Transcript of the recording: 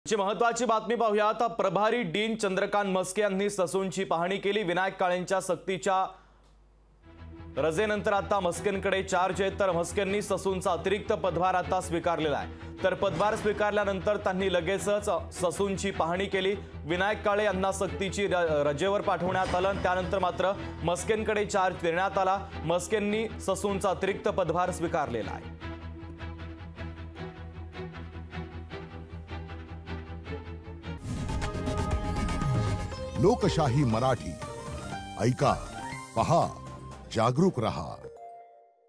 ची महत्त्वाची बातमी पाहूयात। प्रभारी डीन चंद्रकांत मस्के यांनी ससूनची पाहणी केली। विनायक काळेंच्या सक्तीच्या रजेनंतर आता मस्केंकडे चार्ज आहे, तर मस्केंनी ससूनचा अतिरिक्त पदभार आता स्वीकारलेला आहे। तर पदभार स्वीकारल्यानंतर त्यांनी लगेचच ससूनची पाहणी केली। विनायक काळे यांना सक्तीची रजेवर पाठवण्यात आलं, त्यानंतर मात्र मस्केंकडे चार्ज देण्यात आला। मस्केंनी ससूनचा अतिरिक्त पदभार स्वीकारलेला आहे। लोकशाही मराठी ऐका, पहा, जागरूक रहा।